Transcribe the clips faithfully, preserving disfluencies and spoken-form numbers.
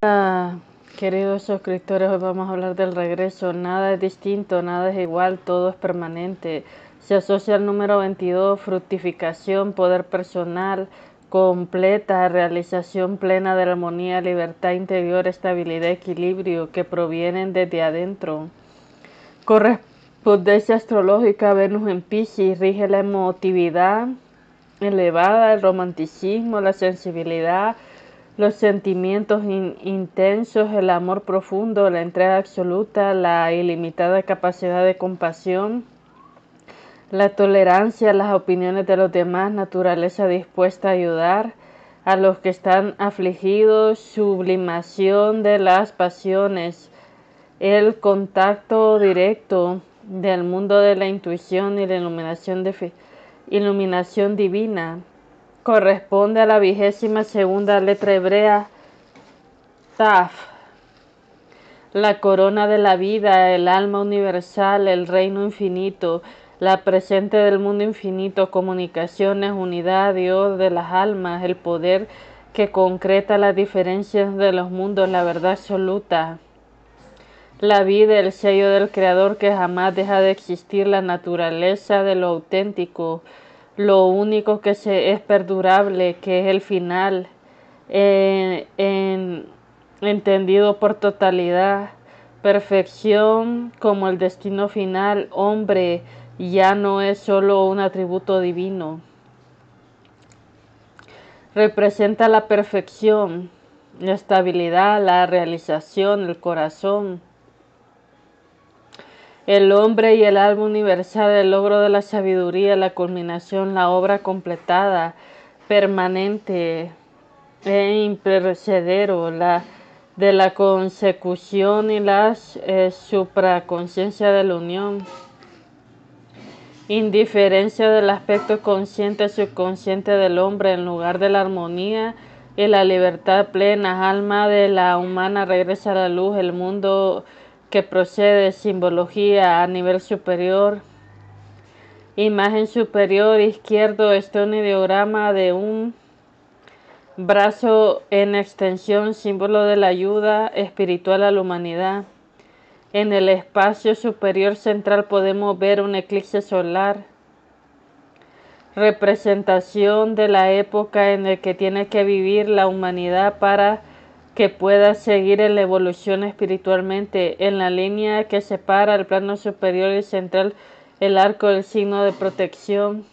Hola, queridos suscriptores, hoy vamos a hablar del regreso. Nada es distinto, nada es igual, todo es permanente. Se asocia al número veintidós, fructificación, poder personal, completa, realización plena de la armonía, libertad interior, estabilidad, equilibrio, que provienen desde adentro. Correspondencia astrológica, Venus en Piscis, rige la emotividad elevada, el romanticismo, la sensibilidad, los sentimientos in intensos, el amor profundo, la entrega absoluta, la ilimitada capacidad de compasión, la tolerancia a las opiniones de los demás, naturaleza dispuesta a ayudar a los que están afligidos, sublimación de las pasiones, el contacto directo del mundo de la intuición y la iluminación, de iluminación divina. Corresponde a la vigésima segunda letra hebrea, Taf, la corona de la vida, el alma universal, el reino infinito, la presente del mundo infinito, comunicaciones, unidad, Dios de las almas, el poder que concreta las diferencias de los mundos, la verdad absoluta, la vida, el sello del Creador que jamás deja de existir, la naturaleza de lo auténtico, lo único que se, es perdurable, que es el final, eh, en, entendido por totalidad, perfección como el destino final, hombre ya no es solo un atributo divino. Representa la perfección, la estabilidad, la realización, el corazón, el hombre y el alma universal, el logro de la sabiduría, la culminación, la obra completada, permanente e imperecedero, la de la consecución y la eh, supraconciencia de la unión. Indiferencia del aspecto consciente subconsciente del hombre en lugar de la armonía y la libertad plena. Alma de la humana regresa a la luz, el mundo que procede, simbología a nivel superior. Imagen superior izquierdo, este un ideograma de un brazo en extensión, símbolo de la ayuda espiritual a la humanidad. En el espacio superior central podemos ver un eclipse solar, representación de la época en la que tiene que vivir la humanidad para que pueda seguir en la evolución espiritualmente. En la línea que separa el plano superior y central, el arco del signo de protección.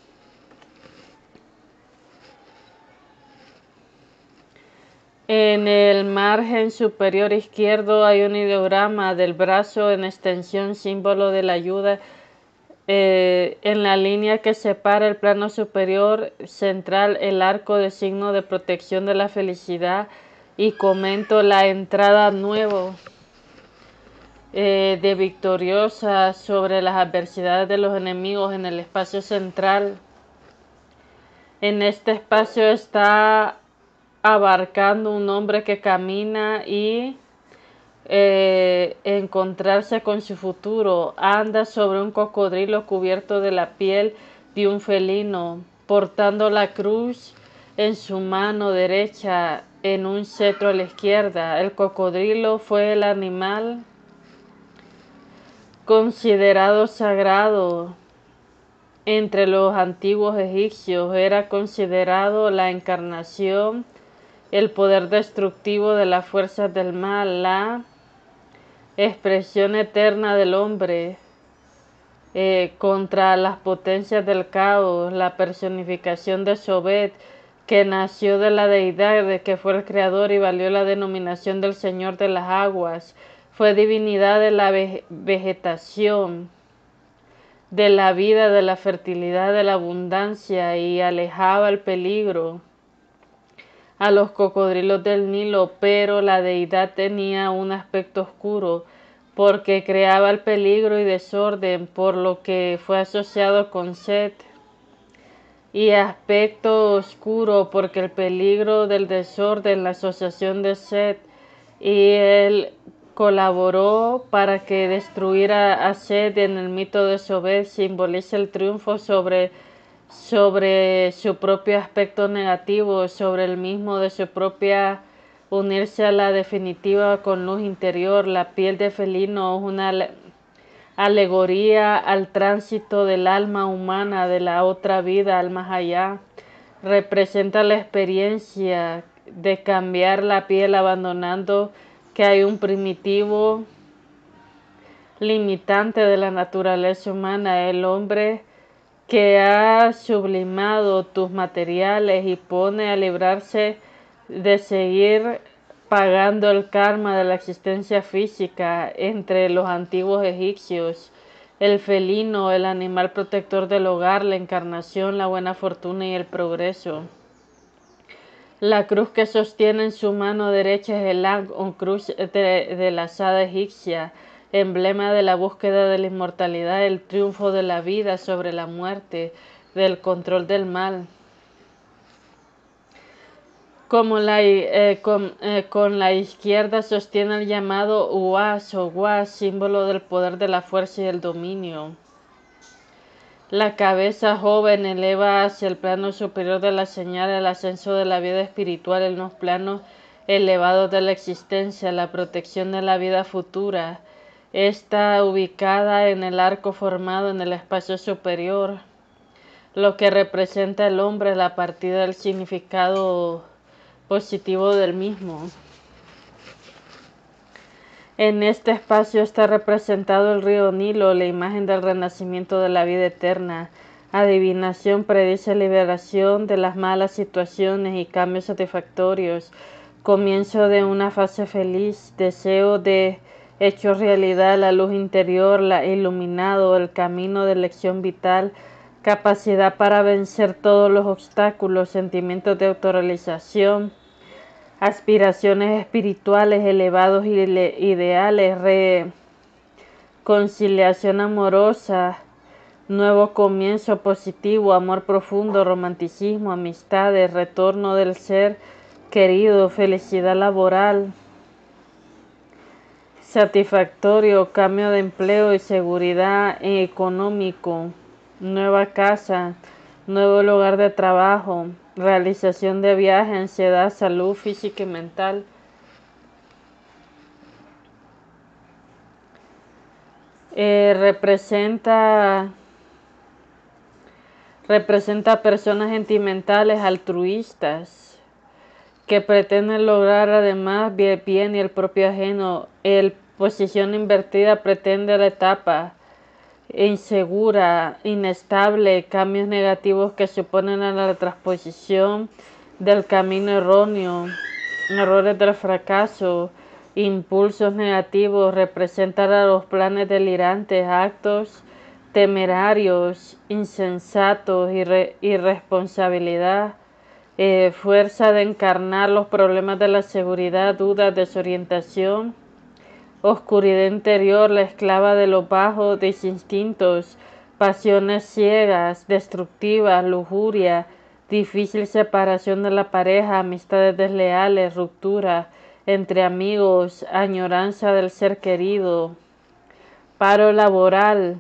En el margen superior izquierdo hay un ideograma del brazo en extensión, símbolo de la ayuda. Eh, en la línea que separa el plano superior central, el arco de signo de protección de la felicidad. Y comento la entrada nuevo eh, de victoriosa sobre las adversidades de los enemigos en el espacio central. En este espacio está abarcando un hombre que camina y eh, encontrarse con su futuro. Anda sobre un cocodrilo cubierto de la piel de un felino, portando la cruz en su mano derecha, en un cetro a la izquierda. El cocodrilo fue el animal considerado sagrado entre los antiguos egipcios. Era considerado la encarnación, el poder destructivo de las fuerzas del mal, la expresión eterna del hombre eh, contra las potencias del caos, la personificación de Sobet, que nació de la deidad de que fue el creador y valió la denominación del Señor de las aguas. Fue divinidad de la ve vegetación, de la vida, de la fertilidad, de la abundancia, y alejaba el peligro a los cocodrilos del Nilo, pero la deidad tenía un aspecto oscuro porque creaba el peligro y desorden, por lo que fue asociado con Set, y aspecto oscuro porque el peligro del desorden, la asociación de Set, y él colaboró para que destruyera a Set. En el mito de Sobek simboliza el triunfo sobre sobre su propio aspecto negativo, sobre el mismo de su propia unirse a la definitiva con luz interior. La piel de felino es una alegoría al tránsito del alma humana de la otra vida al más allá. Representa la experiencia de cambiar la piel abandonando que hay un primitivo limitante de la naturaleza humana, el hombre que ha sublimado tus materiales y pone a librarse de seguir pagando el karma de la existencia física. Entre los antiguos egipcios, el felino, el animal protector del hogar, la encarnación, la buena fortuna y el progreso. La cruz que sostiene en su mano derecha es el Ankh, un cruz de, de la asada egipcia, emblema de la búsqueda de la inmortalidad, el triunfo de la vida sobre la muerte, del control del mal. Como la, eh, con, eh, con la izquierda sostiene el llamado Uas o Wa, símbolo del poder de la fuerza y el dominio. La cabeza joven eleva hacia el plano superior de la señal el ascenso de la vida espiritual en los planos elevados de la existencia, la protección de la vida futura. Está ubicada en el arco formado en el espacio superior, lo que representa el hombre, la partida del significado positivo del mismo. En este espacio está representado el río Nilo, la imagen del renacimiento de la vida eterna. Adivinación predice liberación de las malas situaciones y cambios satisfactorios. Comienzo de una fase feliz, deseo de hecho realidad, la luz interior, la iluminado, el camino de elección vital, capacidad para vencer todos los obstáculos, sentimientos de autorrealización, aspiraciones espirituales elevados y ideales, reconciliación amorosa, nuevo comienzo positivo, amor profundo, romanticismo, amistades, retorno del ser querido, felicidad laboral satisfactorio, cambio de empleo y seguridad económico, nueva casa, nuevo lugar de trabajo, realización de viaje, ansiedad, salud física y mental. Eh, representa representa personas sentimentales altruistas que pretenden lograr además bien y el propio ajeno. El posición invertida pretende la etapa insegura, inestable, cambios negativos que suponen a la transposición del camino erróneo, errores del fracaso, impulsos negativos, representan a los planes delirantes, actos temerarios, insensatos, irre, irresponsabilidad, eh, fuerza de encarnar los problemas de la seguridad, dudas, desorientación, oscuridad interior, la esclava de los bajos, de instintos, pasiones ciegas, destructivas, lujuria, difícil separación de la pareja, amistades desleales, ruptura entre amigos, añoranza del ser querido, paro laboral,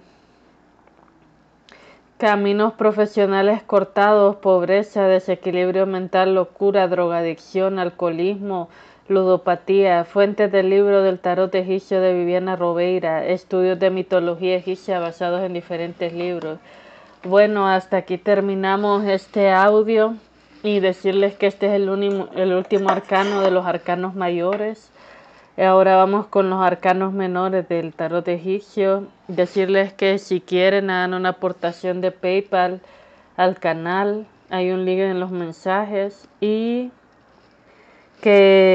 caminos profesionales cortados, pobreza, desequilibrio mental, locura, drogadicción, alcoholismo, ludopatía. Fuentes del libro del tarot egipcio de Viviana Robeira, estudios de mitología egipcia basados en diferentes libros. Bueno, hasta aquí terminamos este audio y decirles que este es el, único, el último arcano de los arcanos mayores. Ahora vamos con los arcanos menores del tarot egipcio. Decirles que si quieren hagan una aportación de PayPal al canal. Hay un link en los mensajes. Y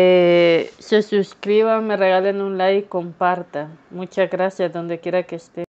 que se suscriban, me regalen un like y compartan. Muchas gracias donde quiera que estén.